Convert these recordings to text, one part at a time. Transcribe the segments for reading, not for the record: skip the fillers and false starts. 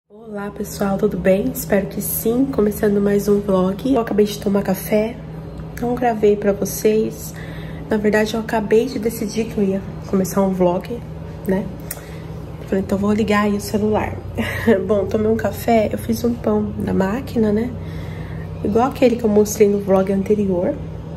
Olá pessoal, tudo bem? Espero que sim, começando mais um vlog. Eu acabei de tomar café, não gravei pra vocês. Na verdade eu acabei de decidir que eu ia começar um vlog, né? Falei, então vou ligar aí o celular. Bom, tomei um café, eu fiz um pão na máquina, né? Igual aquele que eu mostrei no vlog anterior.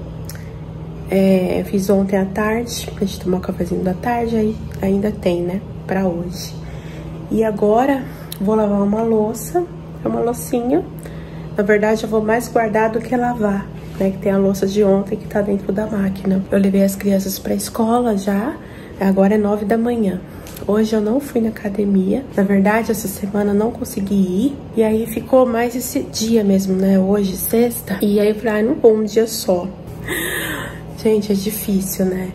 Fiz ontem à tarde, pra gente tomar o cafezinho da tarde, aí ainda tem, né? Pra hoje. E agora vou lavar uma louça, é uma loucinha. Na verdade, eu vou mais guardar do que lavar, né? Que tem a louça de ontem que tá dentro da máquina. Eu levei as crianças pra escola já, agora é 9 da manhã. Hoje eu não fui na academia. Na verdade, essa semana eu não consegui ir. E aí ficou mais esse dia mesmo, né? Hoje, sexta. E aí eu falei, não vou um dia só. Gente, é difícil, né?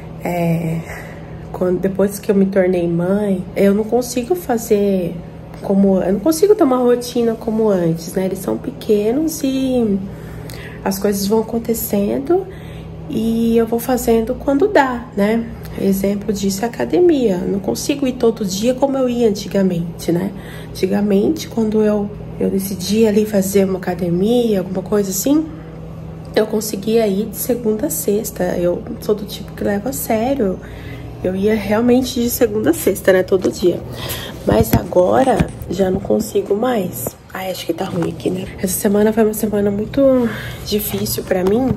Depois que eu me tornei mãe, eu não consigo fazer eu não consigo ter uma rotina como antes, né? Eles são pequenos e as coisas vão acontecendo e eu vou fazendo quando dá, né? Exemplo disso é a academia. Eu não consigo ir todo dia como eu ia antigamente, né? Antigamente, quando eu decidia ali fazer uma academia, alguma coisa assim, eu conseguia ir de segunda a sexta. Eu sou do tipo que leva a sério. Eu ia realmente de segunda a sexta, né? Todo dia. Mas agora já não consigo mais. Ai, acho que tá ruim aqui, né? Essa semana foi uma semana muito difícil pra mim.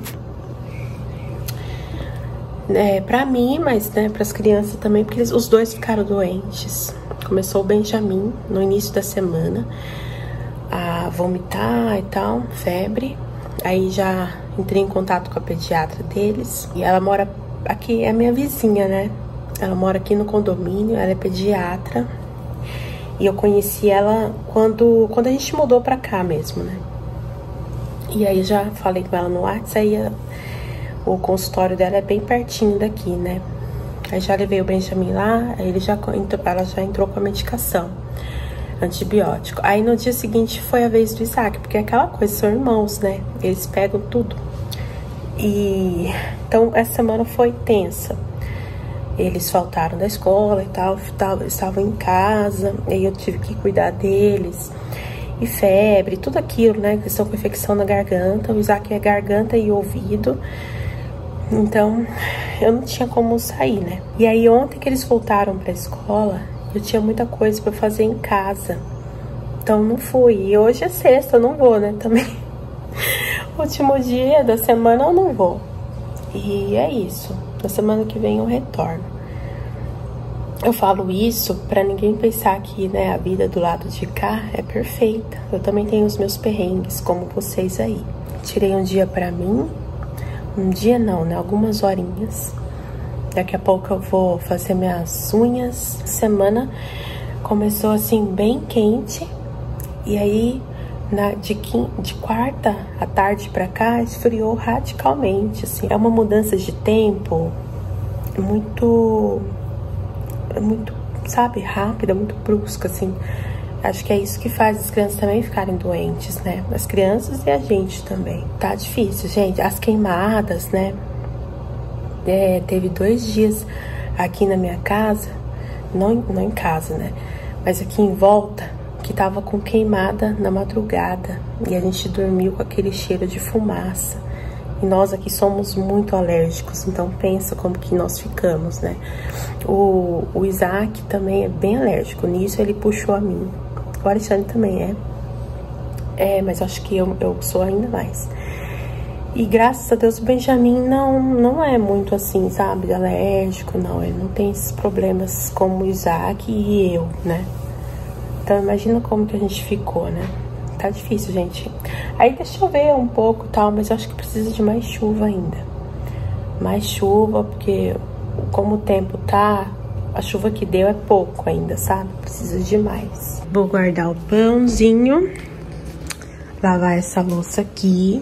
Pra mim, mas né, pras crianças também, porque os dois ficaram doentes. Começou o Benjamin no início da semana a vomitar e tal, febre. Aí já entrei em contato com a pediatra deles. E ela mora aqui, é a minha vizinha, né? Ela mora aqui no condomínio, ela é pediatra. E eu conheci ela quando a gente mudou pra cá mesmo, né? E aí já falei com ela no WhatsApp, aí o consultório dela é bem pertinho daqui, né? Aí já levei o Benjamin lá, aí ela já entrou com a medicação, antibiótico. Aí no dia seguinte foi a vez do Isaac, porque é aquela coisa, são irmãos, né? Eles pegam tudo. E então essa semana foi tensa. Eles faltaram da escola e tal, estavam em casa, e aí eu tive que cuidar deles. E febre, tudo aquilo, né? Eles estão com infecção na garganta, o Isaac é garganta e ouvido. Então, eu não tinha como sair, né? E aí ontem que eles voltaram pra escola, eu tinha muita coisa pra fazer em casa. Então não fui. E hoje é sexta, eu não vou, né? Também. Último dia da semana eu não vou. E é isso. Na semana que vem eu retorno. Eu falo isso pra ninguém pensar que, né, a vida do lado de cá é perfeita. Eu também tenho os meus perrengues, como vocês aí. Tirei um dia pra mim. Um dia não, né? Algumas horinhas. Daqui a pouco eu vou fazer minhas unhas. Semana começou assim bem quente. E aí de quarta à tarde pra cá, esfriou radicalmente, assim. É uma mudança de tempo muito, sabe, rápida, muito brusca, assim. Acho que é isso que faz as crianças também ficarem doentes, né? As crianças e a gente também. Tá difícil, gente. As queimadas, né? Teve 2 dias aqui na minha casa, não em casa, né? Mas aqui em volta, que tava com queimada na madrugada. E a gente dormiu com aquele cheiro de fumaça. E nós aqui somos muito alérgicos, então pensa como que nós ficamos, né? O Isaac também é bem alérgico, nisso ele puxou a mim. O Alexandre também mas acho que eu sou ainda mais. E graças a Deus o Benjamin não é muito assim, sabe, alérgico, não. Ele não tem esses problemas como o Isaac e eu, né? Então imagina como que a gente ficou, né? Tá difícil, gente. Aí tá chover um pouco e tal, mas eu acho que precisa de mais chuva ainda. Mais chuva, porque como o tempo tá, a chuva que deu é pouco ainda, sabe? Precisa de mais. Vou guardar o pãozinho. Lavar essa louça aqui.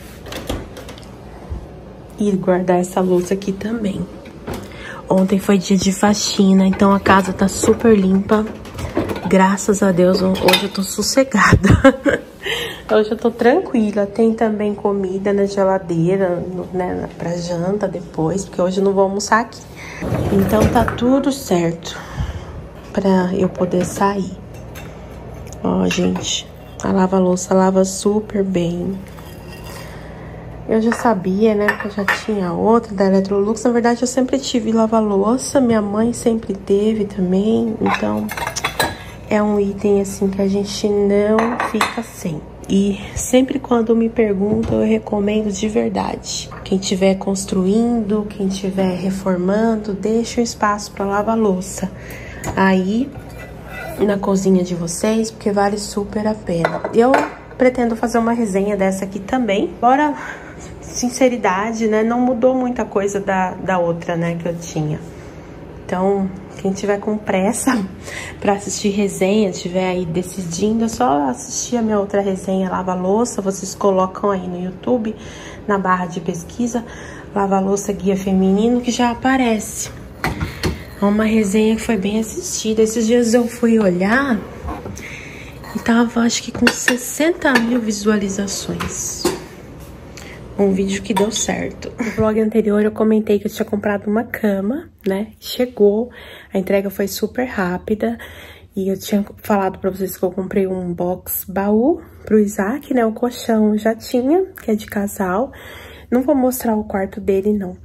E guardar essa louça aqui também. Ontem foi dia de faxina, então a casa tá super limpa. Graças a Deus, hoje eu tô sossegada. Hoje eu tô tranquila. Tem também comida na geladeira, né, pra janta depois, porque hoje eu não vou almoçar aqui. Então tá tudo certo pra eu poder sair. Ó, gente, a lava-louça lava super bem. Eu já sabia, né, porque eu já tinha outra da Electrolux. Na verdade, eu sempre tive lava-louça, minha mãe sempre teve também. Então, é um item, assim, que a gente não fica sem. E sempre quando me perguntam, eu recomendo de verdade. Quem estiver construindo, quem estiver reformando, deixa um espaço para lavar louça aí na cozinha de vocês, porque vale super a pena. Eu pretendo fazer uma resenha dessa aqui também. Bora, sinceridade, né? Não mudou muita coisa da outra, né, que eu tinha. Então, quem tiver com pressa pra assistir resenha, tiver aí decidindo, é só assistir a minha outra resenha lava-louça. Vocês colocam aí no YouTube, na barra de pesquisa, lava-louça guia feminino, que já aparece. É uma resenha que foi bem assistida. Esses dias eu fui olhar e tava, acho que com 60 mil visualizações. Um vídeo que deu certo. No vlog anterior eu comentei que eu tinha comprado uma cama, né? Chegou, a entrega foi super rápida. E eu tinha falado pra vocês que eu comprei um box baú pro Isaac, né? O colchão já tinha, que é de casal. Não vou mostrar o quarto dele, não.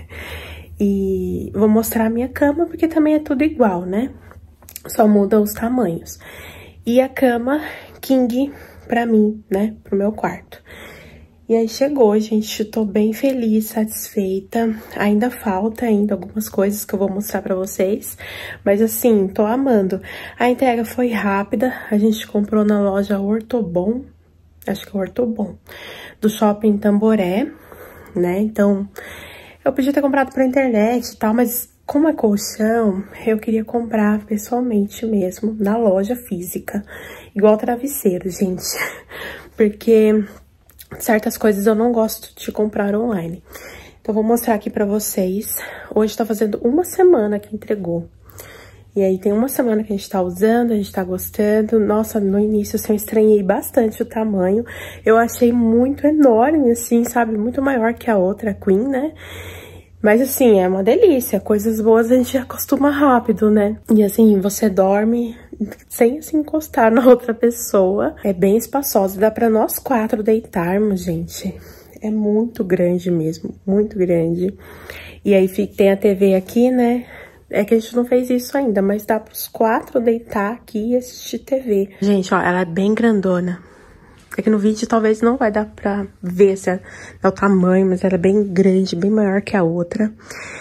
E vou mostrar a minha cama, porque também é tudo igual, né? Só muda os tamanhos. E a cama king pra mim, né? Pro meu quarto. E aí chegou, gente, tô bem feliz, satisfeita. Ainda falta algumas coisas que eu vou mostrar pra vocês. Mas assim, tô amando. A entrega foi rápida, a gente comprou na loja Ortobon, acho que é Ortobon, do Shopping Tamboré, né? Então, eu podia ter comprado pela internet e tal, mas como é colchão, eu queria comprar pessoalmente mesmo, na loja física. Igual travesseiro, gente. Porque certas coisas eu não gosto de comprar online. Então, vou mostrar aqui pra vocês. Hoje tá fazendo uma semana que entregou. E aí, tem uma semana que a gente tá usando, a gente tá gostando. Nossa, no início, assim, eu estranhei bastante o tamanho. Eu achei muito enorme, assim, sabe? Muito maior que a outra, a Queen, né? Mas, assim, é uma delícia. Coisas boas a gente acostuma rápido, né? E, assim, você dorme sem se encostar na outra pessoa. É bem espaçosa. Dá pra nós 4 deitarmos, gente. É muito grande mesmo. Muito grande. E aí, tem a TV aqui, né? É que a gente não fez isso ainda, mas dá pros 4 deitar aqui e assistir TV. Gente, ó, ela é bem grandona. É que no vídeo talvez não vai dar pra ver se é o tamanho, mas ela é bem grande, bem maior que a outra.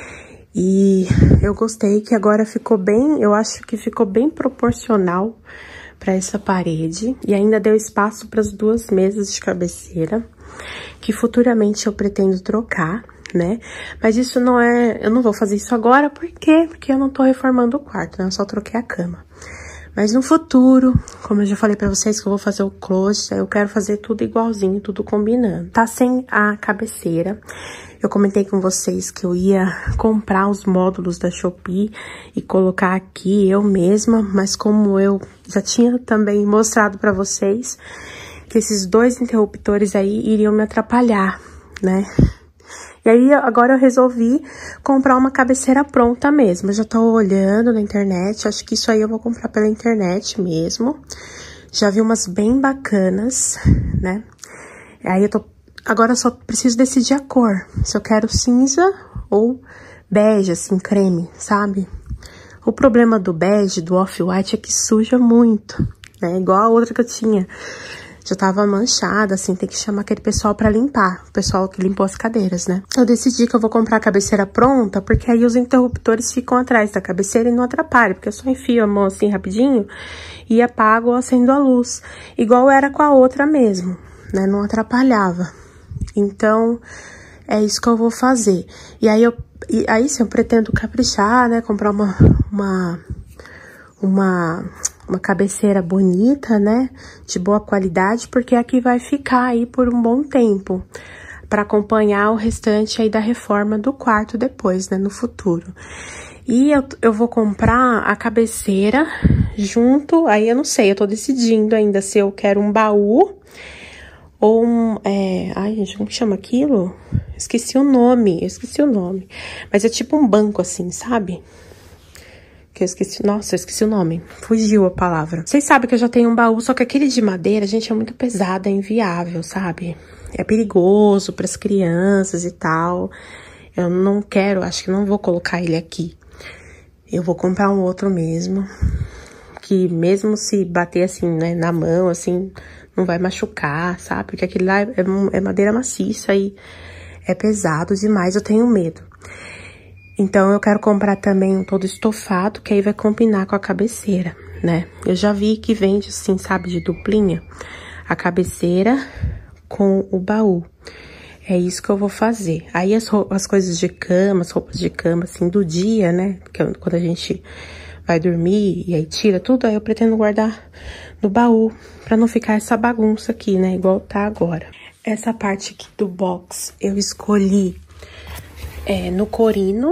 E eu gostei que agora ficou bem, eu acho que ficou bem proporcional pra essa parede. E ainda deu espaço para as 2 mesas de cabeceira, que futuramente eu pretendo trocar, né? Mas isso não é, eu não vou fazer isso agora, por quê? Porque eu não tô reformando o quarto, né? Eu só troquei a cama. Mas no futuro, como eu já falei pra vocês que eu vou fazer o closet, eu quero fazer tudo igualzinho, tudo combinando. Tá sem a cabeceira. Eu comentei com vocês que eu ia comprar os módulos da Shopee e colocar aqui eu mesma, mas como eu já tinha também mostrado pra vocês que esses 2 interruptores aí iriam me atrapalhar, né? E aí, agora eu resolvi comprar uma cabeceira pronta mesmo. Eu já tô olhando na internet, acho que isso aí eu vou comprar pela internet mesmo. Já vi umas bem bacanas, né? Aí agora eu só preciso decidir a cor. Se eu quero cinza ou bege, assim, creme, sabe? O problema do bege, do off-white, é que suja muito, né? Igual a outra que eu tinha. Já tava manchada, assim, tem que chamar aquele pessoal pra limpar. O pessoal que limpou as cadeiras, né? Eu decidi que eu vou comprar a cabeceira pronta, porque aí os interruptores ficam atrás da cabeceira e não atrapalham. Porque eu só enfio a mão assim rapidinho e apago ou acendo a luz. Igual era com a outra mesmo, né? Não atrapalhava. Então, é isso que eu vou fazer. E aí sim, eu pretendo caprichar, né? Comprar uma cabeceira bonita, né, de boa qualidade, porque aqui vai ficar aí por um bom tempo, para acompanhar o restante aí da reforma do quarto depois, né, no futuro. E eu vou comprar a cabeceira junto, aí eu não sei, eu tô decidindo ainda se eu quero um baú ou ai, gente, como que chama aquilo? Esqueci o nome, mas é tipo um banco assim, sabe? que eu esqueci. Nossa, eu esqueci o nome. Fugiu a palavra. Vocês sabem que eu já tenho um baú, só que aquele de madeira, gente, é muito pesado, é inviável, sabe? É perigoso pras crianças e tal. Eu não quero, acho que não vou colocar ele aqui. Eu vou comprar um outro mesmo. Que mesmo se bater assim, né, na mão, assim, não vai machucar, sabe? Porque aquele lá é madeira maciça e é pesado demais, eu tenho medo. Então, eu quero comprar também um todo estofado, que aí vai combinar com a cabeceira, né? Eu já vi que vende assim, sabe, de duplinha, a cabeceira com o baú. É isso que eu vou fazer. Aí, as coisas de cama, as roupas de cama, assim, do dia, né? Porque quando a gente vai dormir e aí tira tudo, aí eu pretendo guardar no baú, pra não ficar essa bagunça aqui, né? Igual tá agora. Essa parte aqui do box, eu escolhi no corino.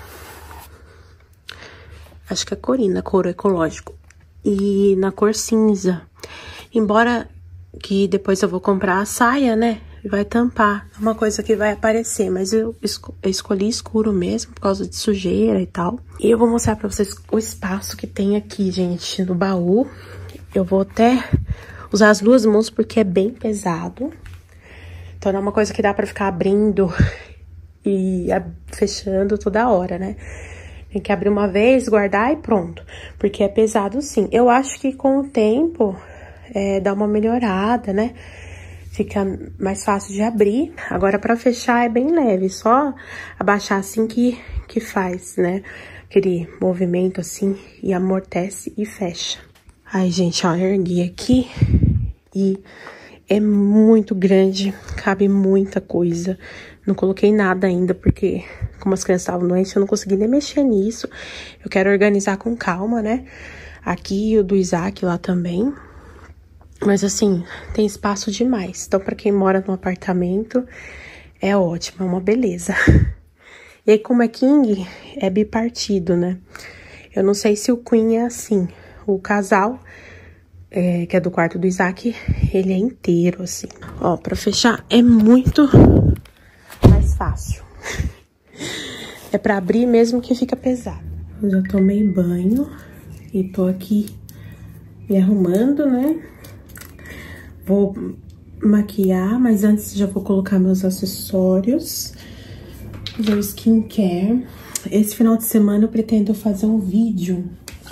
Acho que é corina, couro ecológico. E na cor cinza. Embora que depois eu vou comprar a saia, né? E vai tampar. É uma coisa que vai aparecer. Mas eu escolhi escuro mesmo, por causa de sujeira e tal. E eu vou mostrar pra vocês o espaço que tem aqui, gente, no baú. Eu vou até usar as duas mãos, porque é bem pesado. Então, não é uma coisa que dá pra ficar abrindo e fechando toda hora, né? Tem que abrir uma vez, guardar e pronto. Porque é pesado sim. Eu acho que com o tempo dá uma melhorada, né? Fica mais fácil de abrir. Agora, pra fechar é bem leve. Só abaixar assim que faz, né? Aquele movimento assim e amortece e fecha. Ai, gente, ó, ergui aqui e é muito grande. Cabe muita coisa. Não coloquei nada ainda, porque como as crianças estavam doentes, eu não consegui nem mexer nisso. Eu quero organizar com calma, né? Aqui e o do Isaac lá também. Mas assim, tem espaço demais. Então, pra quem mora num apartamento, é ótimo, é uma beleza. E aí, como é king, é bipartido, né? Eu não sei se o queen é assim. O casal, que é do quarto do Isaac, ele é inteiro, assim. Ó, pra fechar, é muito mais fácil. É pra abrir mesmo que fica pesado. Eu já tomei banho e tô aqui me arrumando, né? Vou maquiar, mas antes já vou colocar meus acessórios. Meu skincare. Esse final de semana eu pretendo fazer um vídeo.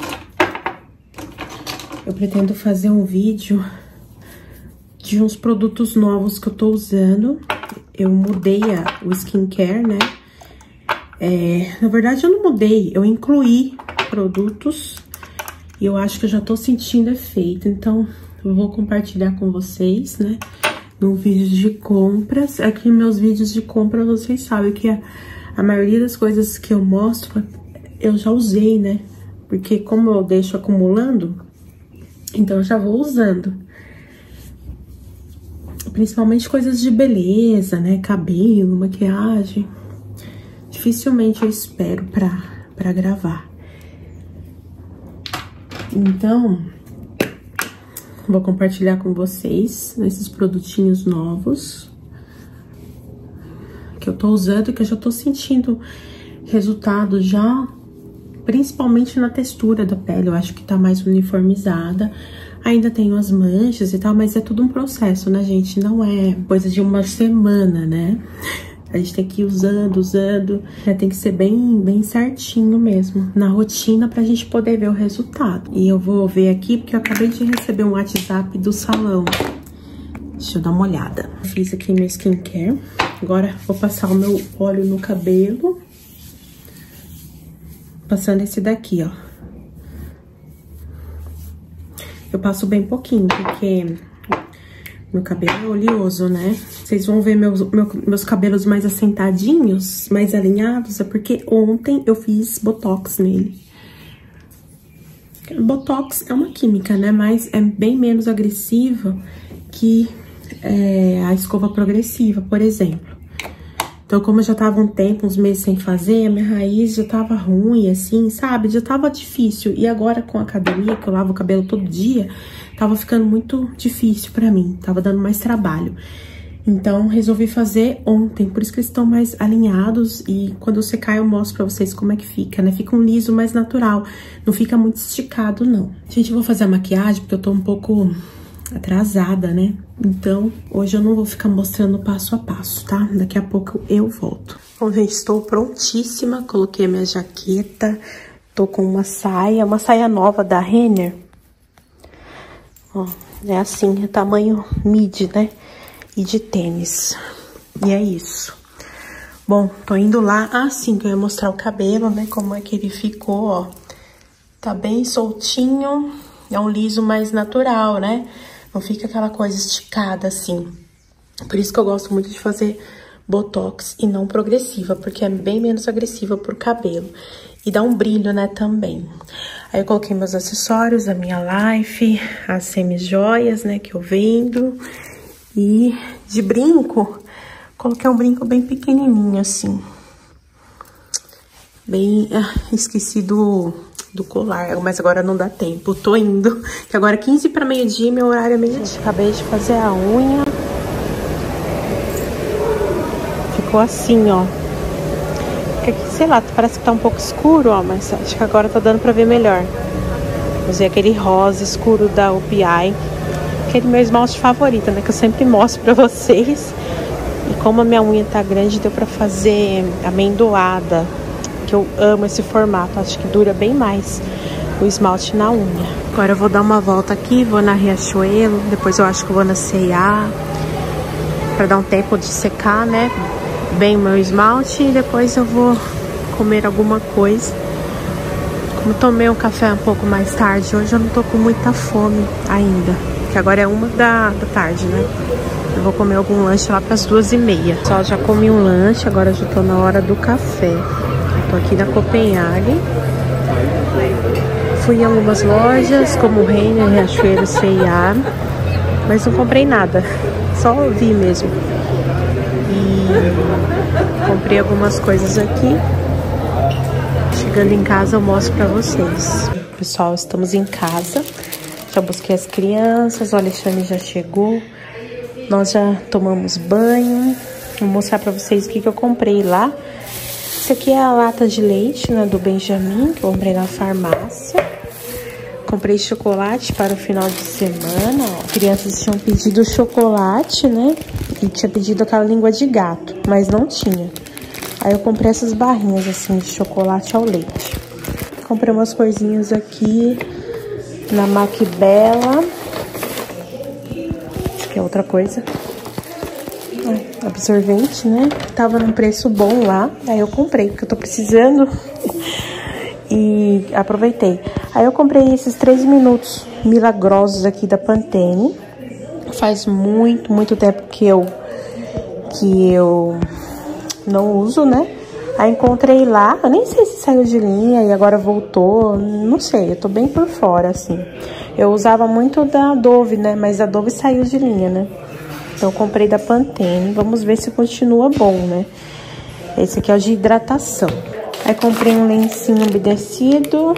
De uns produtos novos que eu tô usando. Eu mudei o skincare, né? Na verdade, eu não mudei, eu incluí produtos e eu acho que eu já tô sentindo efeito. Então, eu vou compartilhar com vocês, né? No vídeo de compras. Aqui, meus vídeos de compra, vocês sabem que a maioria das coisas que eu mostro, eu já usei, né? Porque como eu deixo acumulando, então eu já vou usando. Principalmente coisas de beleza, né? Cabelo, maquiagem. Dificilmente eu espero pra gravar. Então, vou compartilhar com vocês esses produtinhos novos que eu tô usando e que eu já tô sentindo resultado já, principalmente na textura da pele. Eu acho que tá mais uniformizada. Ainda tenho as manchas e tal, mas é tudo um processo, né, gente? Não é coisa de uma semana, né? A gente tem que ir usando, né? Tem que ser bem certinho mesmo, na rotina, pra gente poder ver o resultado. E eu vou ver aqui, porque eu acabei de receber um WhatsApp do salão. Deixa eu dar uma olhada. Fiz aqui meu skincare. Agora, vou passar o meu óleo no cabelo. Passando esse daqui, ó. Eu passo bem pouquinho, porque meu cabelo é oleoso, né? Vocês vão ver meus cabelos mais assentadinhos, mais alinhados, é porque ontem eu fiz botox nele. Botox é uma química, né? Mas é bem menos agressiva que a escova progressiva, por exemplo. Então, como eu já tava um tempo, uns meses sem fazer, a minha raiz já tava ruim, assim, sabe? Já tava difícil. E agora, com a academia, que eu lavo o cabelo todo dia, tava ficando muito difícil pra mim. Tava dando mais trabalho. Então, resolvi fazer ontem, por isso que eles estão mais alinhados e quando secar eu mostro pra vocês como é que fica, né? Fica um liso mais natural, não fica muito esticado, não. Gente, eu vou fazer a maquiagem porque eu tô um pouco atrasada, né? Então, hoje eu não vou ficar mostrando passo a passo, tá? Daqui a pouco eu volto. Bom, gente, estou prontíssima, coloquei minha jaqueta, tô com uma saia nova da Renner. Ó, é assim, é tamanho midi, né? E de tênis. E é isso. Bom, tô indo lá. Ah, sim, que eu ia mostrar o cabelo, né? Como é que ele ficou, ó. Tá bem soltinho. É um liso mais natural, né? Não fica aquela coisa esticada, assim. Por isso que eu gosto muito de fazer botox e não progressiva. Porque é bem menos agressiva pro cabelo. E dá um brilho, né, também. Aí eu coloquei meus acessórios, a minha Life, as semi-joias, né, que eu vendo. E de brinco, coloquei um brinco bem pequenininho, assim. Bem, esqueci do colar, mas agora não dá tempo. Tô indo, que agora é 15 para meio-dia, meu horário é meio-dia. Acabei de fazer a unha. Ficou assim, ó. Sei lá, parece que tá um pouco escuro, ó, mas acho que agora tá dando pra ver melhor. Usei aquele rosa escuro da OPI. Aquele meu esmalte favorito, né? Que eu sempre mostro pra vocês. E como a minha unha tá grande, deu pra fazer amendoada. Que eu amo esse formato. Acho que dura bem mais o esmalte na unha. Agora eu vou dar uma volta aqui. Vou na Riachuelo. Depois eu acho que eu vou na C&A. Pra dar um tempo de secar, né? Bem o meu esmalte. E depois eu vou comer alguma coisa. Como tomei um café um pouco mais tarde, hoje eu não tô com muita fome ainda. Que agora é 1 da tarde, né? Eu vou comer algum lanche lá pras 2h30. Só já comi um lanche, agora já tô na hora do café. Eu tô aqui na Copenhague. Fui em algumas lojas, como Renner, Riachuelo, C&A. Mas não comprei nada. Só vi mesmo. E comprei algumas coisas aqui. Chegando em casa eu mostro pra vocês. Pessoal, estamos em casa. Já busquei as crianças, o Alexandre já chegou. Nós já tomamos banho. Vou mostrar pra vocês o que eu comprei lá. Esse aqui é a lata de leite, né, do Benjamin, que eu comprei na farmácia. Comprei chocolate para o final de semana. Ó. As crianças tinham pedido chocolate, né? E tinha pedido aquela língua de gato, mas não tinha. Aí eu comprei essas barrinhas assim de chocolate ao leite. Comprei umas coisinhas aqui na Macbella. Acho que é outra coisa. Absorvente, né? Tava num preço bom lá. Aí eu comprei, porque eu tô precisando. E aproveitei. Aí eu comprei esses 3 minutos milagrosos aqui da Pantene. Faz muito tempo que eu não uso, né? Aí encontrei lá, eu nem sei se saiu de linha e agora voltou, não sei, eu tô bem por fora, assim. Eu usava muito da Dove, né? Mas a Dove saiu de linha, né? Então eu comprei da Pantene, vamos ver se continua bom, né? Esse aqui é o de hidratação. Aí comprei um lencinho umedecido.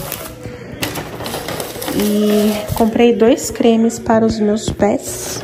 E comprei 2 cremes para os meus pés.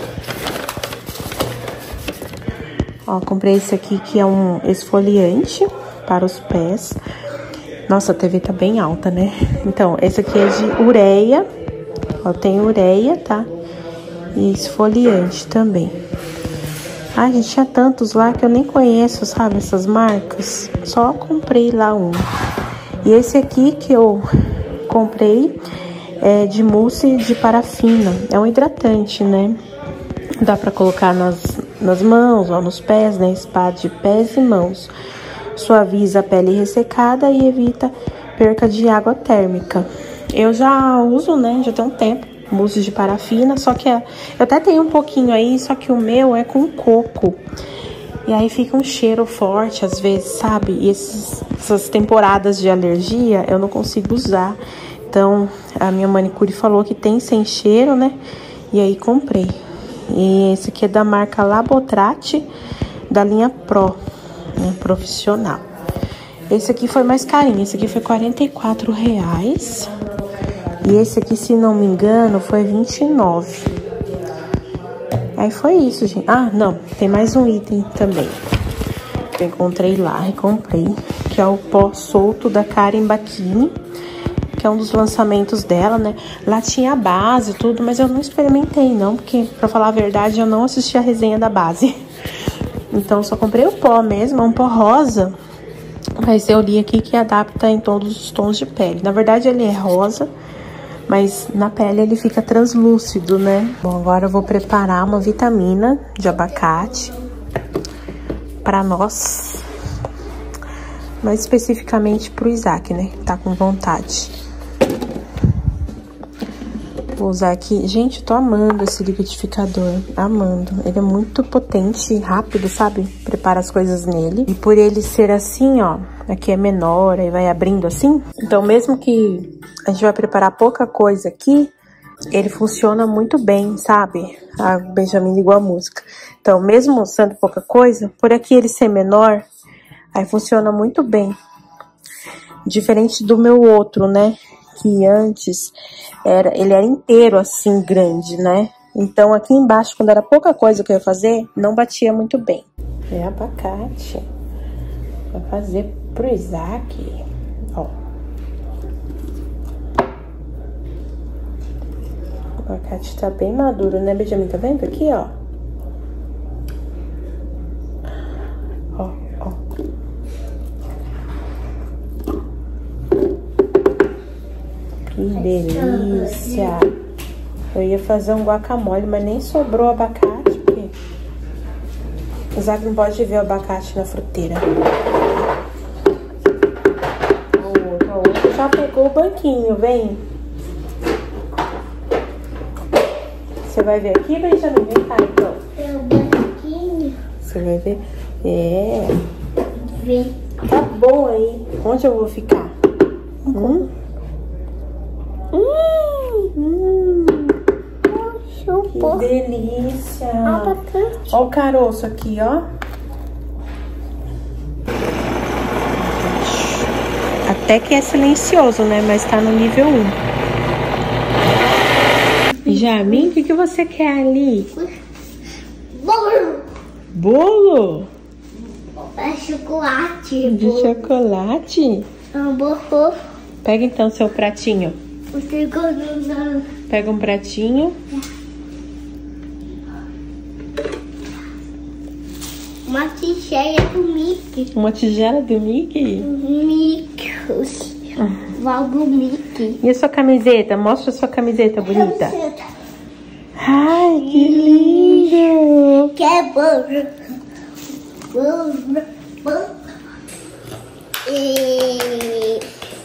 Ó, comprei esse aqui que é um esfoliante para os pés. Nossa, a TV tá bem alta, né? Então, esse aqui é de ureia. Ó, tem ureia, tá? E esfoliante também. Ai, gente, tinha tantos lá que eu nem conheço, sabe? Essas marcas. Só comprei lá um. E esse aqui que eu comprei é de mousse de parafina. É um hidratante, né? Dá pra colocar nas mãos, ó, nos pés, né? Spa de pés e mãos. Suaviza a pele ressecada e evita perca de água térmica. Eu já uso, né? Já tem um tempo. Mousse de parafina, só que eu até tenho um pouquinho aí, só que o meu é com coco. E aí fica um cheiro forte, às vezes, sabe? E essas temporadas de alergia, eu não consigo usar. Então, a minha manicure falou que tem sem cheiro, né? E aí comprei. E esse aqui é da marca Labotrate, da linha Pro, né? Profissional. Esse aqui foi mais carinho, esse aqui foi R$44. E esse aqui, se não me engano, foi 29. Aí foi isso, gente. Ah, não, tem mais um item também que eu encontrei lá, recomprei, que é o pó solto da Karen Bacchini, que é um dos lançamentos dela, né? Lá tinha a base e tudo, mas eu não experimentei, não, porque, pra falar a verdade, eu não assisti a resenha da base. Então, eu só comprei o pó mesmo, é um pó rosa, mas eu li aqui que adapta em todos os tons de pele. Na verdade, ele é rosa, mas na pele ele fica translúcido, né? Bom, agora eu vou preparar uma vitamina de abacate pra nós, mais especificamente pro Isaac, né? Tá com vontade. Vou usar aqui. Gente, eu tô amando esse liquidificador. Amando. Ele é muito potente e rápido, sabe? Prepara as coisas nele. E por ele ser assim, ó, aqui é menor, aí vai abrindo assim. Então, mesmo que a gente vai preparar pouca coisa aqui, ele funciona muito bem, sabe? A Benjamin ligou a música. Então, mesmo sendo pouca coisa, por aqui ele ser menor, aí funciona muito bem. Diferente do meu outro, né? Que antes ele era inteiro assim, grande, né? Então aqui embaixo, quando era pouca coisa que eu ia fazer, não batia muito bem. É abacate. Vai fazer pro Isaac. Ó. O abacate tá bem maduro, né, Benjamin? Tá vendo aqui, ó? Ó, ó. Que delícia! Eu ia fazer um guacamole, mas nem sobrou abacate, porque o Isaac não pode ver o abacate na fruteira. O outro já pegou o banquinho, vem. Você vai ver aqui, Benjamin? Vem cá, então. É o banquinho. Você vai ver? É. Vem. Tá bom aí. Onde eu vou ficar? Que delícia! Olha o caroço aqui, ó. Até que é silencioso, né? Mas tá no nível 1. Jamin, o que você quer ali? Bolo. Bolo? É chocolate. De chocolate? Bolo. Pega então seu pratinho. Você gosta? Pega um pratinho. Uma tigela do Mickey. Uma tigela do Mickey? Mickey. Valdo Mickey. E a sua camiseta? Mostra a sua camiseta bonita. Ai, que lindo! Que é bolo. Bolo. E...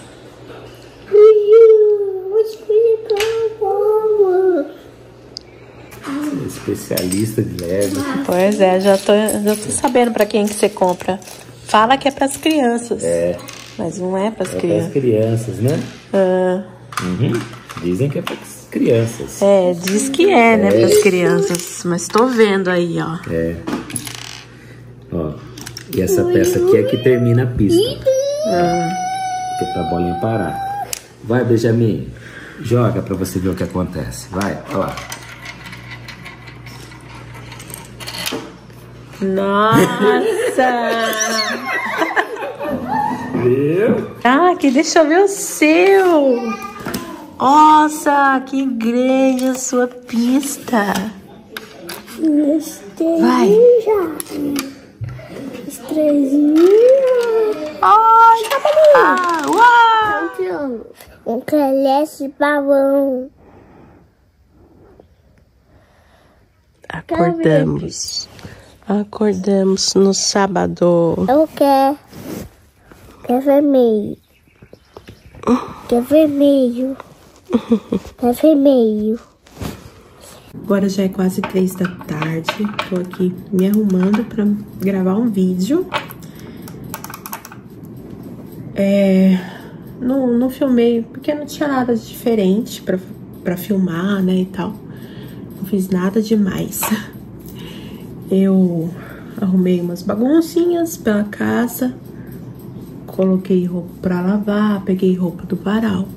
Especialista de Lego. Pois é, já tô sabendo pra quem que você compra. Fala que é pras crianças. É. Mas não é pras É crianças. para as crianças, né? Ah, Dizem que é para as crianças. é, diz que é, né, pras crianças. Mas tô vendo aí, ó. É. Ó. E essa peça aqui é que termina a pista. Que é pra bolinha parar. Vai, Benjamin. Joga pra você ver o que acontece. Vai, olha lá. Nossa! Viu? Ah, aqui, deixa eu ver o seu. Nossa, que grande a sua pista. Vai. Estrelinha. Ai, uau! Um celeste pavão. Acordamos no sábado. Eu quero. Quer vermelho. Quer vermelho. Quer vermelho. Agora já é quase 3 da tarde. Tô aqui me arrumando pra gravar um vídeo. Não filmei, porque não tinha nada de diferente pra filmar, né, e tal. Não fiz nada demais. Eu arrumei umas baguncinhas pela casa. Coloquei roupa pra lavar, peguei roupa do varal.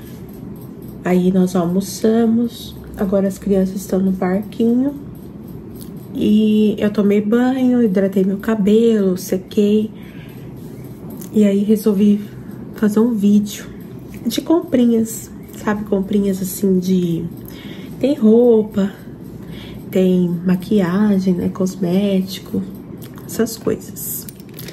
Aí nós almoçamos. Agora as crianças estão no parquinho. E eu tomei banho, hidratei meu cabelo, sequei. E aí resolvi fazer um vídeo de comprinhas, sabe? Comprinhas assim de... Tem roupa, tem maquiagem, né? Cosmético, essas coisas.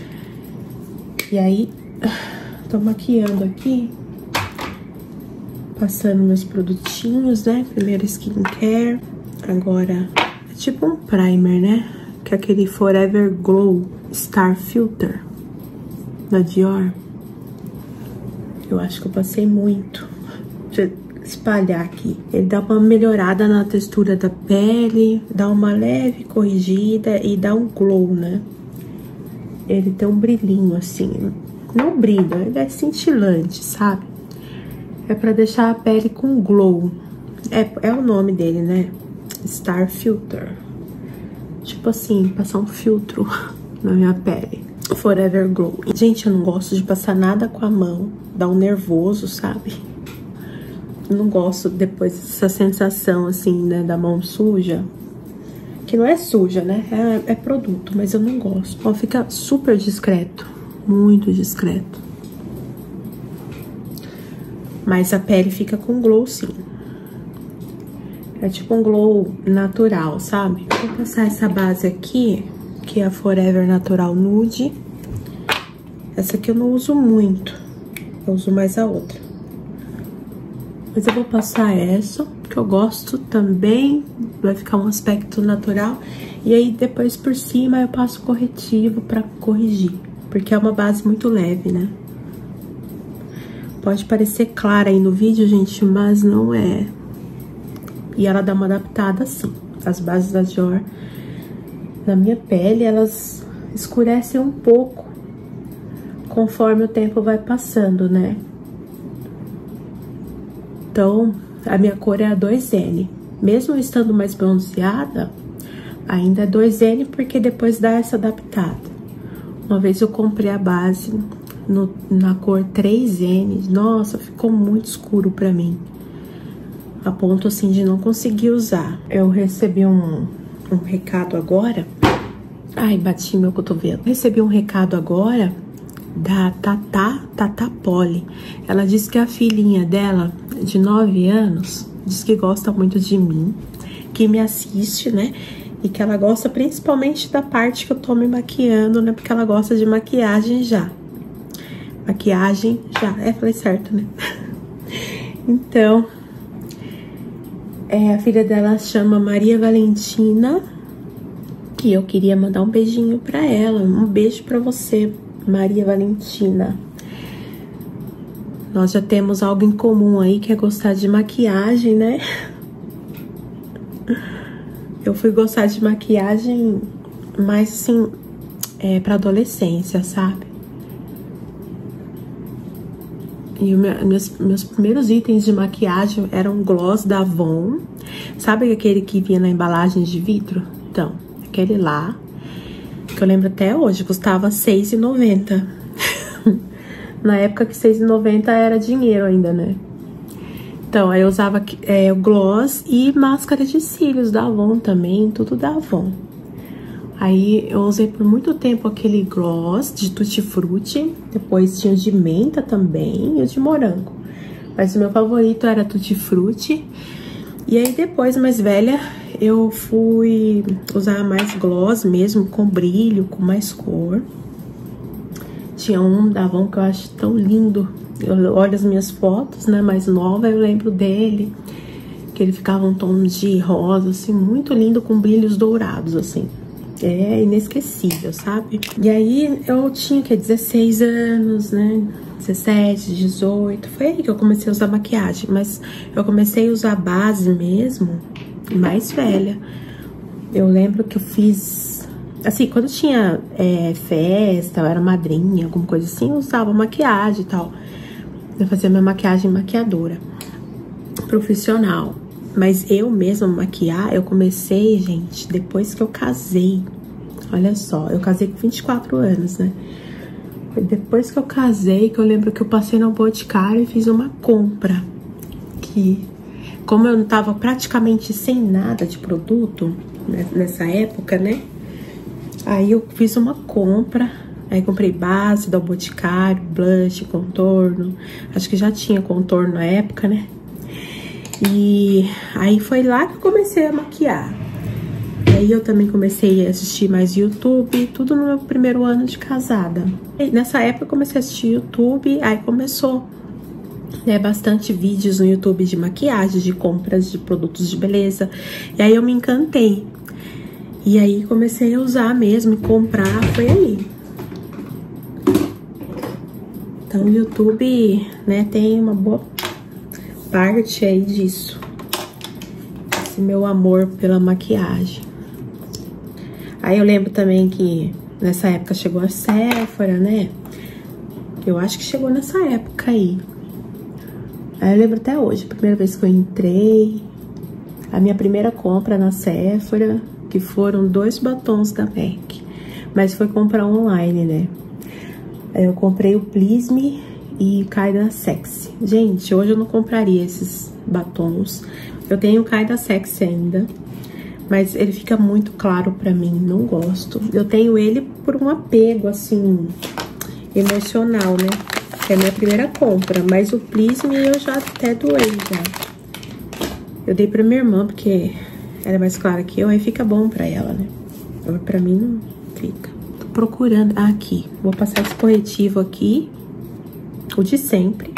E aí, tô maquiando aqui, passando meus produtinhos, né? Primeiro skincare, agora é tipo um primer, né? Que é aquele Forever Glow Star Filter da Dior. Eu acho que eu passei muito. Deixa eu espalhar aqui. Ele dá uma melhorada na textura da pele, dá uma leve corrigida e dá um glow, né? Ele tem um brilhinho assim, não brilha, ele é cintilante, sabe? É pra deixar a pele com glow. É o nome dele, né? Star Filter. Tipo assim, passar um filtro na minha pele. Forever Glow. Gente, eu não gosto de passar nada com a mão. Dá um nervoso, sabe? Eu não gosto depois dessa sensação assim, né? Da mão suja. Que não é suja, né? É produto, mas eu não gosto. Ó, fica super discreto. Muito discreto. Mas a pele fica com glow, sim. É tipo um glow natural, sabe? Vou passar essa base aqui, que é a Forever Natural Nude. Essa aqui eu não uso muito. Eu uso mais a outra. Mas eu vou passar essa, que eu gosto também. Vai ficar um aspecto natural. E aí, depois, por cima, eu passo corretivo pra corrigir. Porque é uma base muito leve, né? Pode parecer clara aí no vídeo, gente, mas não é. E ela dá uma adaptada, sim. As bases da Dior, na minha pele, elas escurecem um pouco conforme o tempo vai passando, né? Então, a minha cor é a 2N. Mesmo estando mais bronzeada, ainda é 2N, porque depois dá essa adaptada. Uma vez eu comprei a base na cor 3N. Nossa, ficou muito escuro pra mim. A ponto, assim, de não conseguir usar. Eu recebi um recado agora. Ai, bati meu cotovelo. Recebi um recado agora da Tata Polly. Ela disse que a filhinha dela, de 9 anos, diz que gosta muito de mim, que me assiste, né? E que ela gosta principalmente da parte que eu tô me maquiando, né? Porque ela gosta de maquiagem já. Maquiagem já. Falei certo, né? Então, a filha dela chama Maria Valentina. E eu queria mandar um beijinho pra ela. Um beijo pra você, Maria Valentina. Nós já temos algo em comum aí, que é gostar de maquiagem, né? Eu fui gostar de maquiagem mais, assim, pra adolescência, sabe? E meus primeiros itens de maquiagem eram gloss da Avon. Sabe aquele que vinha na embalagem de vidro? Então, aquele lá, que eu lembro até hoje, custava R$6,90. Na época que R$6,90 era dinheiro ainda, né? Então, aí eu usava o gloss e máscara de cílios da Avon também, tudo da Avon. Aí eu usei por muito tempo aquele gloss de Tutti Frutti, depois tinha o de menta também e o de morango. Mas o meu favorito era Tutti Frutti. E aí depois, mais velha, eu fui usar mais gloss mesmo, com brilho, com mais cor. Tinha um da Avon que eu acho tão lindo. Eu olho as minhas fotos, né, mais nova, eu lembro dele. Que ele ficava um tom de rosa, assim, muito lindo, com brilhos dourados, assim. É inesquecível, sabe? E aí eu tinha, 16 anos, né? 17, 18. Foi aí que eu comecei a usar maquiagem. Mas eu comecei a usar base mesmo mais velha. Eu lembro que eu fiz... Assim, quando tinha festa, eu era madrinha, alguma coisa assim, eu usava maquiagem e tal. Eu fazia minha maquiagem maquiadora profissional. Mas eu mesma maquiar, eu comecei, gente, depois que eu casei. Olha só, eu casei com 24 anos, né? Foi depois que eu casei que eu lembro que eu passei no Boticário e fiz uma compra. Que como eu tava praticamente sem nada de produto nessa época, né? Aí eu fiz uma compra, aí comprei base do Boticário, blush, contorno. Acho que já tinha contorno na época, né? E aí foi lá que eu comecei a maquiar. Aí eu também comecei a assistir mais YouTube, tudo no meu primeiro ano de casada. E nessa época eu comecei a assistir YouTube, aí começou, né, bastante vídeos no YouTube de maquiagem, de compras de produtos de beleza. E aí eu me encantei. E aí comecei a usar mesmo e comprar, foi aí. Então o YouTube, né, tem uma boa parte aí disso. Esse meu amor pela maquiagem. Aí eu lembro também que nessa época chegou a Sephora, né? Eu acho que chegou nessa época aí. Aí eu lembro até hoje, a primeira vez que eu entrei, a minha primeira compra na Sephora, que foram 2 batons da MAC. Mas foi comprar online, né? Aí eu comprei o Please Me e Kinda Sexy. Gente, hoje eu não compraria esses batons. Eu tenho o Kinda Sexy ainda, mas ele fica muito claro pra mim, não gosto. Eu tenho ele por um apego, assim, emocional, né? É a minha primeira compra, mas o Please Me eu já até doei já. Eu dei pra minha irmã, porque ela é mais clara que eu, aí fica bom pra ela, né? Pra mim não fica. Tô procurando, aqui, vou passar esse corretivo aqui, o de sempre.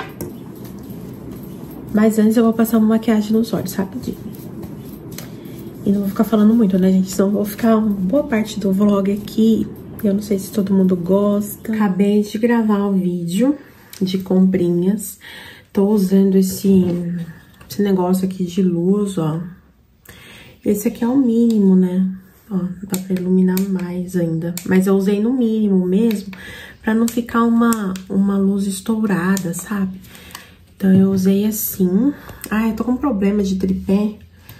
Mas antes eu vou passar uma maquiagem nos olhos, rapidinho. E não vou ficar falando muito, né, gente? Senão eu vou ficar uma boa parte do vlog aqui. Eu não sei se todo mundo gosta. Acabei de gravar um vídeo de comprinhas. Tô usando esse negócio aqui de luz, ó. Esse aqui é o mínimo, né? Ó, dá pra iluminar mais ainda. Mas eu usei no mínimo mesmo, pra não ficar uma luz estourada, sabe? Então eu usei assim. Ai, eu tô com problema de tripé.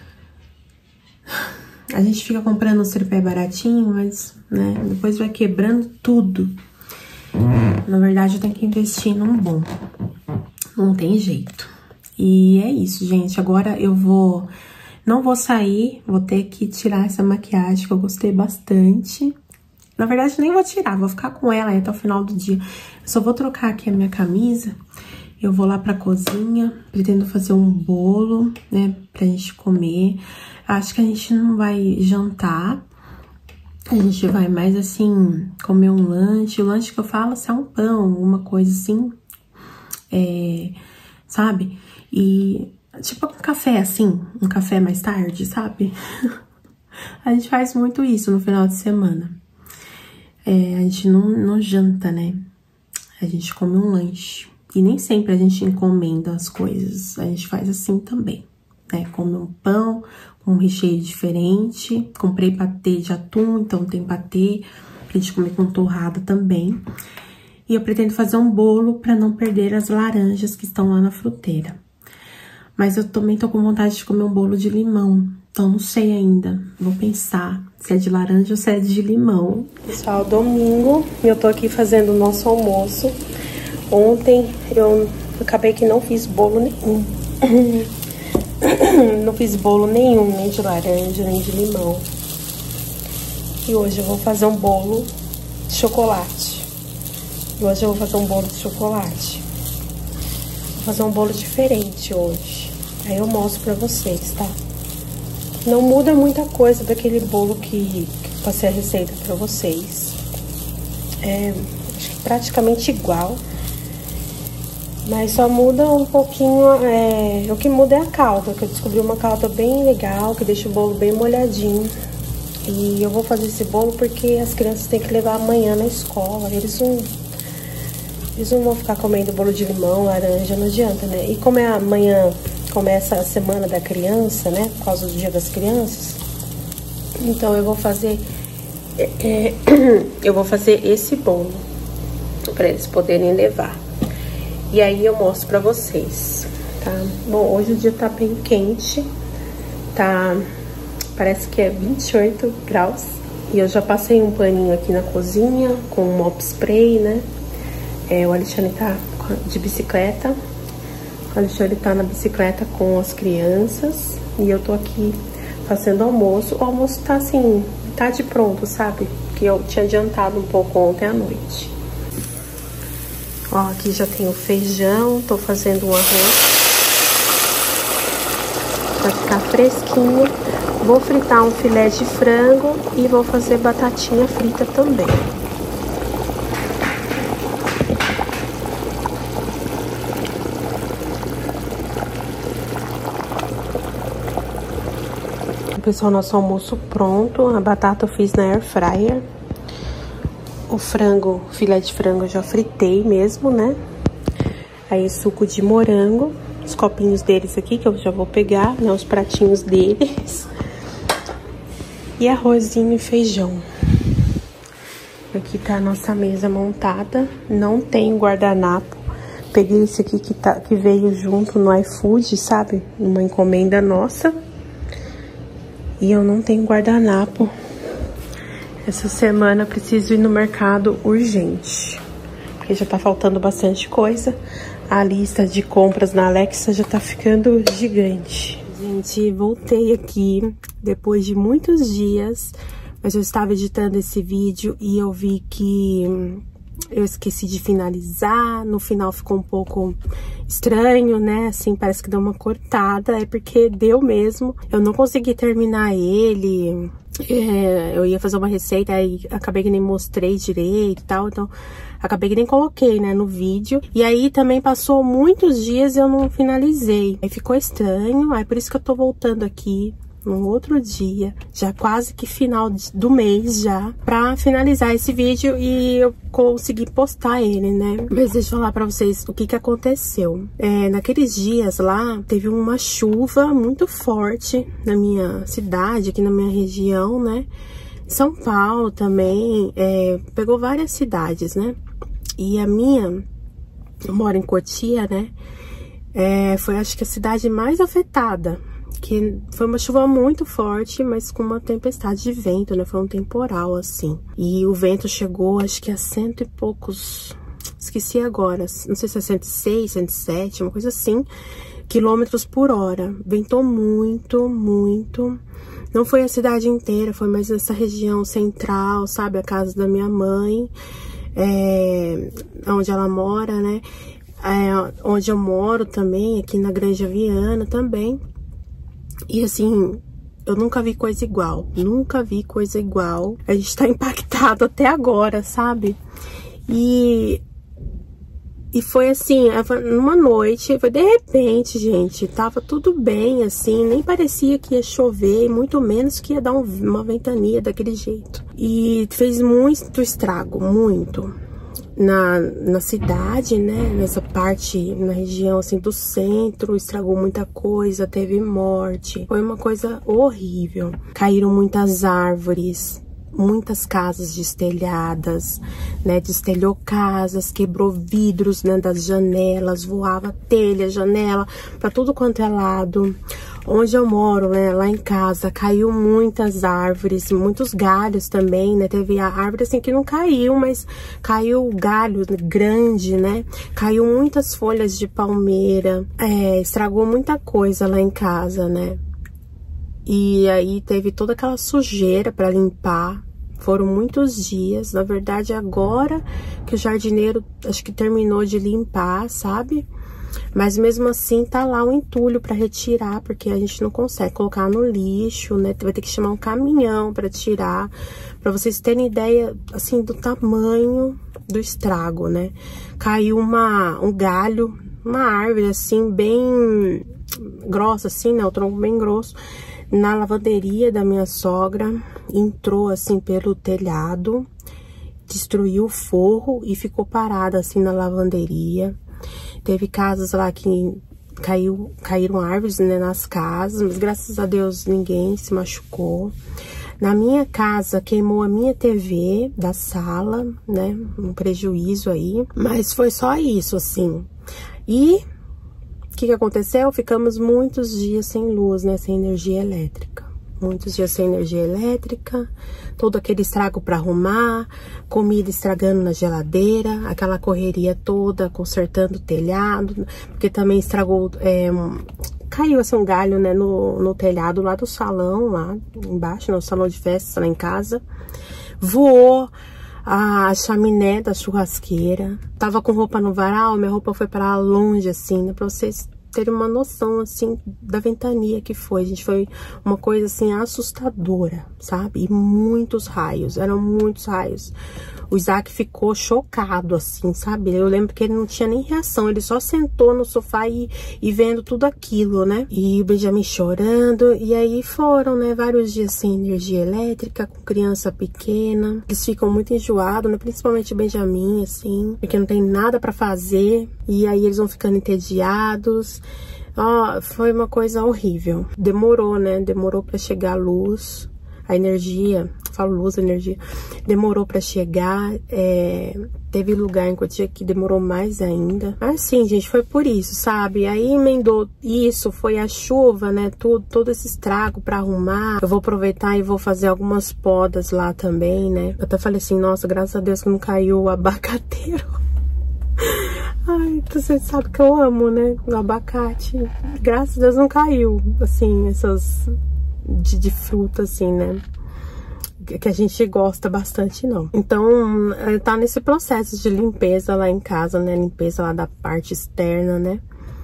A gente fica comprando uns tripé baratinho, mas, né, depois vai quebrando tudo. Na verdade, eu tenho que investir num bom. Não tem jeito. E é isso, gente. Agora eu não vou sair, vou ter que tirar essa maquiagem que eu gostei bastante. Na verdade, nem vou tirar, vou ficar com ela aí até o final do dia. Eu só vou trocar aqui a minha camisa. Eu vou lá pra cozinha, pretendo fazer um bolo, né, pra gente comer. Acho que a gente não vai jantar, a gente vai mais, assim, comer um lanche. O lanche que eu falo, assim, é um pão, uma coisa assim, sabe? E, tipo, um café, assim, um café mais tarde, sabe? A gente faz muito isso no final de semana. A gente não janta, né? A gente come um lanche. E nem sempre a gente encomenda as coisas, a gente faz assim também, né? Come um pão, um recheio diferente. Comprei patê de atum, então tem patê pra gente comer com torrada também. E eu pretendo fazer um bolo pra não perder as laranjas que estão lá na fruteira. Mas eu também tô com vontade de comer um bolo de limão, então não sei ainda. Vou pensar se é de laranja ou se é de limão. Pessoal, domingo, eu tô aqui fazendo o nosso almoço. Ontem eu acabei que não fiz bolo nenhum. Não fiz bolo nenhum, nem de laranja, nem de limão. E hoje eu vou fazer um bolo de chocolate. Vou fazer um bolo diferente hoje. Aí eu mostro pra vocês, tá? Não muda muita coisa daquele bolo que eu passei a receita pra vocês. Acho que praticamente igual. Mas só muda um pouquinho, o que muda é a calda, que eu descobri uma calda bem legal, que deixa o bolo bem molhadinho. E eu vou fazer esse bolo porque as crianças têm que levar amanhã na escola, eles não vão ficar comendo bolo de limão, laranja, não adianta, né? E como amanhã começa a semana da criança, né, por causa do dia das crianças, então eu vou fazer, esse bolo, para eles poderem levar. E aí eu mostro pra vocês, tá? Bom, hoje o dia tá bem quente, tá? Parece que é 28 graus. E eu já passei um paninho aqui na cozinha com um mop spray, né? O Alexandre tá de bicicleta. O Alexandre tá na bicicleta com as crianças e eu tô aqui fazendo almoço. O almoço tá assim, tá de pronto, sabe? Que eu tinha adiantado um pouco ontem à noite. Ó, aqui já tem o feijão, tô fazendo um arroz pra ficar fresquinho. Vou fritar um filé de frango e vou fazer batatinha frita também. Pessoal, nosso almoço pronto. A batata eu fiz na air fryer. O frango, o filé de frango eu já fritei mesmo, né? Aí suco de morango, os copinhos deles aqui que eu já vou pegar, né? Os pratinhos deles. E arrozinho e feijão. Aqui tá a nossa mesa montada. Não tem guardanapo. Peguei esse aqui que veio junto no iFood, sabe? Uma encomenda nossa. E eu não tenho guardanapo. Essa semana eu preciso ir no mercado urgente. Porque já tá faltando bastante coisa. A lista de compras na Alexa já tá ficando gigante. Gente, voltei aqui depois de muitos dias. Mas eu estava editando esse vídeo e eu vi que eu esqueci de finalizar. No final ficou um pouco estranho, né? Assim, parece que deu uma cortada. É porque deu mesmo. Eu não consegui terminar ele. Eu ia fazer uma receita, aí acabei que nem mostrei direito e tal. Então, acabei que nem coloquei, né, no vídeo. E aí também passou muitos dias e eu não finalizei. Aí ficou estranho. Aí por isso que eu tô voltando aqui num outro dia, já quase que final do mês já, pra finalizar esse vídeo e eu consegui postar ele, né? Mas deixa eu falar pra vocês o que aconteceu. Naqueles dias lá, teve uma chuva muito forte na minha cidade, aqui na minha região, né? São Paulo também, pegou várias cidades, né? E a minha, eu moro em Cotia, né? Foi acho que a cidade mais afetada. Que foi uma chuva muito forte, mas com uma tempestade de vento, né? Foi um temporal, assim. E o vento chegou, acho que a 100 e poucos... Esqueci agora. Não sei se é 106, 107, uma coisa assim. Quilômetros por hora. Ventou muito, muito. Não foi a cidade inteira, foi mais nessa região central, sabe? A casa da minha mãe. Onde ela mora, né? Onde eu moro também, aqui na Granja Viana também. E assim, eu nunca vi coisa igual. Nunca vi coisa igual. A gente tá impactado até agora, sabe? E foi assim, numa noite, foi de repente, gente, tava tudo bem, assim, nem parecia que ia chover, muito menos que ia dar uma ventania daquele jeito. E fez muito estrago, muito. Na cidade, né, nessa parte, na região, assim, do centro, estragou muita coisa, teve morte, foi uma coisa horrível. Caíram muitas árvores, muitas casas destelhadas, né, destelhou casas, quebrou vidros, né, das janelas, voava telha, janela, pra tudo quanto é lado. Onde eu moro, né, lá em casa, caiu muitas árvores, muitos galhos também, né, teve a árvore assim que não caiu, mas caiu galho grande, né, caiu muitas folhas de palmeira, estragou muita coisa lá em casa, né, e aí teve toda aquela sujeira para limpar, foram muitos dias, na verdade agora que o jardineiro acho que terminou de limpar, sabe? Mas mesmo assim tá lá o entulho para retirar, porque a gente não consegue colocar no lixo, né? Vai ter que chamar um caminhão para tirar, para vocês terem ideia, assim, do tamanho do estrago, né? Caiu um galho, uma árvore, assim, bem grossa, assim, né? O tronco bem grosso, na lavanderia da minha sogra, entrou, assim, pelo telhado, destruiu o forro e ficou parada, assim, na lavanderia. Teve casas lá que caíram árvores, né, nas casas, mas graças a Deus ninguém se machucou. Na minha casa queimou a minha TV da sala, né, um prejuízo aí, mas foi só isso, assim. E o que aconteceu? Ficamos muitos dias sem luz, né, sem energia elétrica. Muitos dias sem energia elétrica, todo aquele estrago para arrumar, comida estragando na geladeira, aquela correria toda, consertando o telhado, porque também estragou, caiu assim um galho, né, no telhado lá do salão, lá embaixo, no salão de festas, lá em casa. Voou a chaminé da churrasqueira. Tava com roupa no varal, minha roupa foi para longe, assim, né, pra vocês terem uma noção, assim, da ventania que foi. Gente, foi uma coisa, assim, assustadora, sabe? E muitos raios, eram muitos raios. O Isaac ficou chocado, assim, sabe? Eu lembro que ele não tinha nem reação, ele só sentou no sofá e vendo tudo aquilo, né? E o Benjamin chorando, e aí foram, né, vários dias sem energia elétrica, com criança pequena. Eles ficam muito enjoados, né? Principalmente o Benjamin, assim, porque não tem nada pra fazer, e aí eles vão ficando entediados. Ó, foi uma coisa horrível. Demorou, né? Demorou pra chegar a luz, a energia, falo luz, energia, demorou pra chegar, teve lugar em Cotia que demorou mais ainda. Mas sim, gente, foi por isso, sabe? Aí emendou isso, foi a chuva, né, todo esse estrago pra arrumar. Eu vou aproveitar e vou fazer algumas podas lá também, né? Eu até falei assim, nossa, graças a Deus que não caiu o abacateiro. Ai, você sabe que eu amo, né, o abacate. Graças a Deus não caiu, assim, essas de fruta, assim, né, que a gente gosta bastante, não. Então, tá nesse processo de limpeza lá em casa, né, limpeza lá da parte externa, né.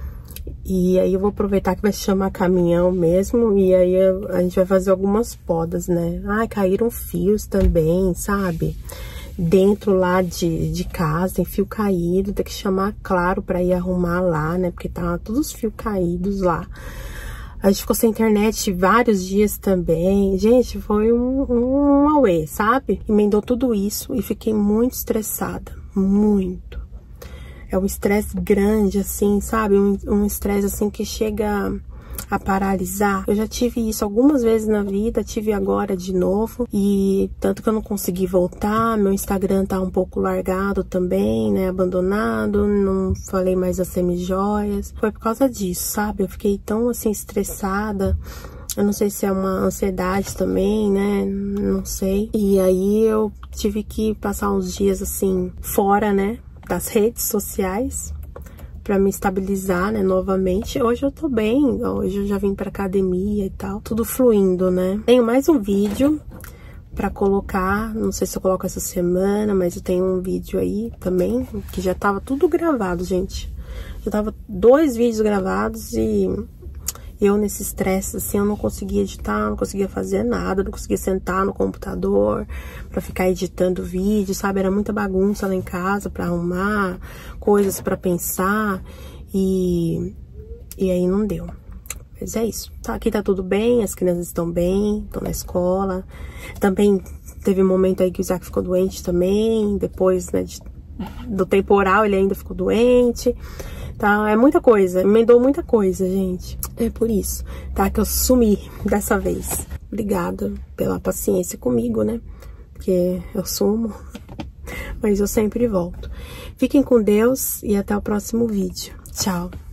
E aí eu vou aproveitar que vai chamar caminhão mesmo, e aí a gente vai fazer algumas podas, né. Ai, caíram fios também, sabe? Dentro lá de casa, tem fio caído, tem que chamar Claro pra ir arrumar lá, né, porque tá todos os fios caídos lá. A gente ficou sem internet vários dias também. Gente, foi um auê, sabe? Emendou tudo isso e fiquei muito estressada. Muito. É um estresse grande, assim, sabe? Um estresse, assim, que chega a paralisar. Eu já tive isso algumas vezes na vida, tive agora de novo. E tanto que eu não consegui voltar. Meu Instagram tá um pouco largado também, né? Abandonado. Não falei mais das semijoias. Foi por causa disso, sabe? Eu fiquei tão, assim, estressada. Eu não sei se é uma ansiedade também, né? Não sei. E aí eu tive que passar uns dias, assim, fora, né, das redes sociais, pra me estabilizar, né, novamente. Hoje eu tô bem, hoje eu já vim pra academia e tal, tudo fluindo, né. Tenho mais um vídeo pra colocar, não sei se eu coloco essa semana, mas eu tenho um vídeo aí também, que já tava tudo gravado, gente. Já tava 2 vídeos gravados e eu nesse estresse, assim, eu não conseguia editar, não conseguia fazer nada, não conseguia sentar no computador pra ficar editando vídeo, sabe? Era muita bagunça lá em casa pra arrumar, coisas pra pensar e aí não deu. Mas é isso. Tá, aqui tá tudo bem, as crianças estão bem, estão na escola. Também teve um momento aí que o Isaac ficou doente também, depois, né, do temporal ele ainda ficou doente. Tá, é muita coisa, emendou muita coisa, gente. É por isso, tá, que eu sumi dessa vez. Obrigada pela paciência comigo, né? Porque eu sumo, mas eu sempre volto. Fiquem com Deus e até o próximo vídeo. Tchau!